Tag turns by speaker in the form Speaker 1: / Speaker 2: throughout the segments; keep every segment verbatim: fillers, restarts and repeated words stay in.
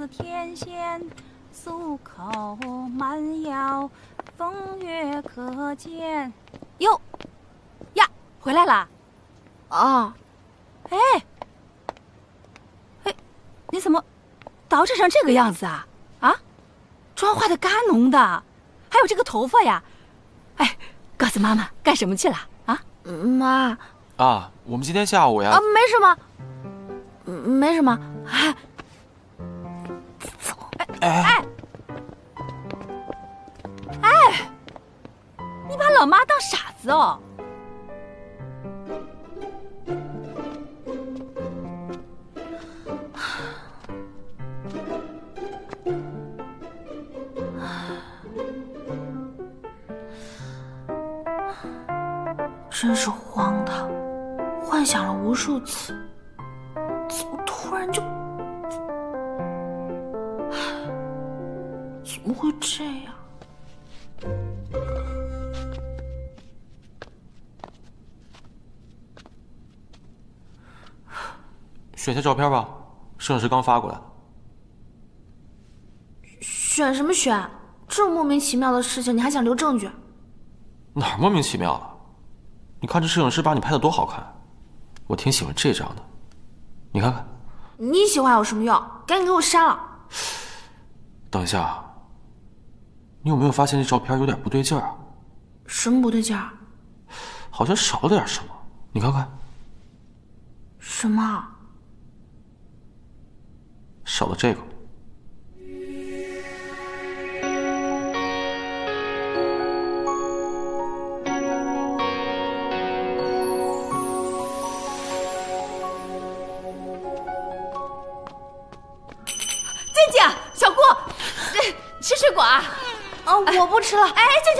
Speaker 1: 天仙，素口蛮腰，风月可见。哟，呀，回来啦！
Speaker 2: 啊，
Speaker 1: 哎，哎，你怎么捯饬成这个样子啊？啊，妆化的嘎浓的，还有这个头发呀！哎，告诉妈妈干什么去了啊？
Speaker 2: 妈。
Speaker 3: 啊，我们今天下午呀……
Speaker 2: 啊，没什么，没什么。哎，走。
Speaker 3: 哎
Speaker 1: 哎哎，你把老妈当傻子哦！
Speaker 2: 真是荒唐，幻想了无数次，怎么突然就……怎么会这样？
Speaker 3: 选下照片吧，摄影师刚发过来的。
Speaker 2: 选什么选？这么莫名其妙的事情，你还想留证据？
Speaker 3: 哪儿莫名其妙了？你看这摄影师把你拍的多好看，我挺喜欢这张的。你看看。
Speaker 2: 你喜欢有什么用？赶紧给我删了。
Speaker 3: 等一下，你有没有发现这照片有点不对劲儿啊？
Speaker 2: 什么不对劲儿？
Speaker 3: 好像少了点什么。你看看。
Speaker 2: 什么？
Speaker 3: 少了这个。
Speaker 1: 小顾，吃水果啊？
Speaker 2: 啊，我不吃了。
Speaker 1: 哎，静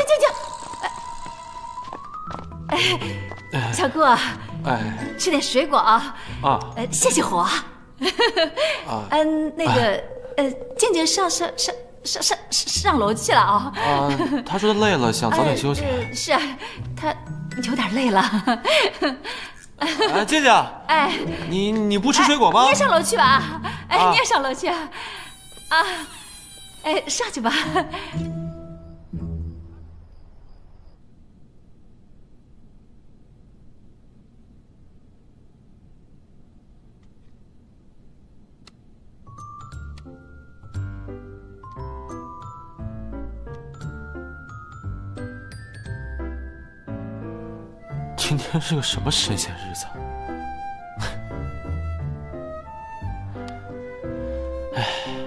Speaker 1: 静静静。哎，小顾，哎，吃点水果啊。啊，呃，泄泄火。啊，嗯，那个，呃，静静上上上上上上楼去了啊。
Speaker 3: 啊，她说她累了，想早点休息。
Speaker 1: 是啊，她有点累了。
Speaker 3: 哎，静静。哎，你你不吃水果吗？
Speaker 1: 你也上楼去吧。哎，你也上楼去。啊，哎，上去吧。
Speaker 3: 今天是个什么神仙日子？哎。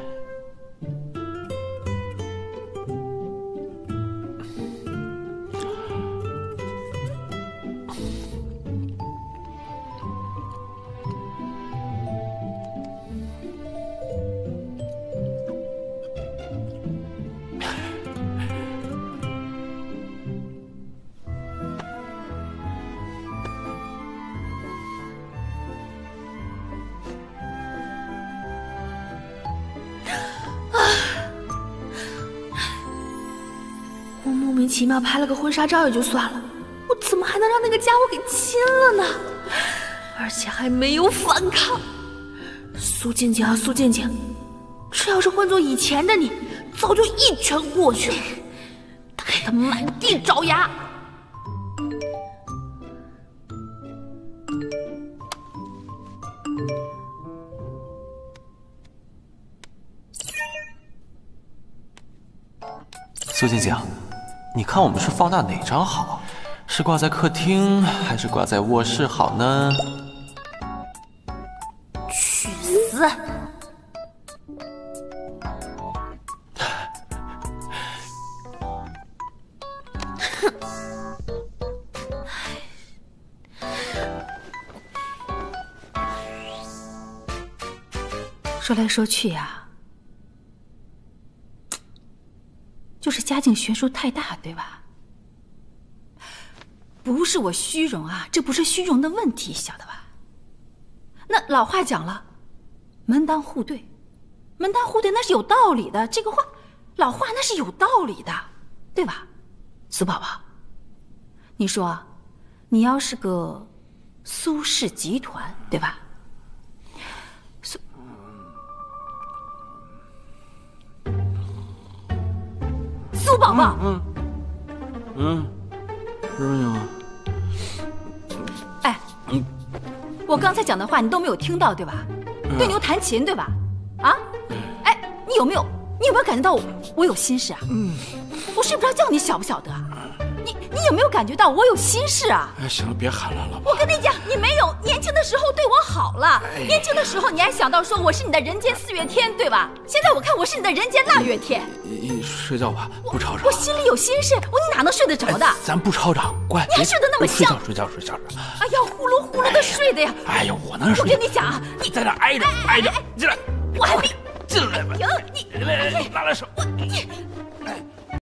Speaker 2: 莫名其妙拍了个婚纱照也就算了，我怎么还能让那个家伙给亲了呢？而且还没有反抗。苏静静啊，苏静静，这要是换做以前的你，早就一拳过去了，打得满地找牙。
Speaker 3: 苏静静，你看我们是放大哪张好？是挂在客厅还是挂在卧室好呢？
Speaker 2: 去死！
Speaker 1: 说来说去呀，就是家境悬殊太大，对吧？不是我虚荣啊，这不是虚荣的问题，晓得吧？那老话讲了，门当户对，门当户对那是有道理的，这个话，老话那是有道理的，对吧？苏宝宝，你说，你要是个苏氏集团，对吧？苏， 宝宝。
Speaker 4: 嗯嗯，什么情况？
Speaker 1: 哎，我刚才讲的话你都没有听到对吧？对牛弹琴对吧？啊？哎，你有没有你有没有感觉到我我有心事啊？嗯，我睡不着觉，你晓不晓得？你你有没有感觉到我有心事啊？
Speaker 4: 哎，行了，别喊了，老婆。
Speaker 1: 我跟你讲，你没有年轻的时候对我好了，
Speaker 4: 哎、
Speaker 1: 年轻的时候你还想到说我是你的人间四月天，对吧？现在我看我是你的人间腊月天。
Speaker 4: 你你睡觉吧，不吵吵。
Speaker 1: 我心里有心事，我你哪能睡得着的？
Speaker 4: 哎、咱不吵吵，乖。
Speaker 1: 你还睡得那么香？
Speaker 4: 睡觉睡觉睡觉。
Speaker 1: 哎呀，呼噜呼噜的睡的呀。
Speaker 4: 哎呀，我能睡。
Speaker 1: 我跟你讲啊，你
Speaker 4: 在那挨着挨着，进来。
Speaker 1: 我还没
Speaker 4: 进来吧。
Speaker 1: 停，你
Speaker 4: 来来，拉拉手。
Speaker 1: 我你。
Speaker 4: 哎。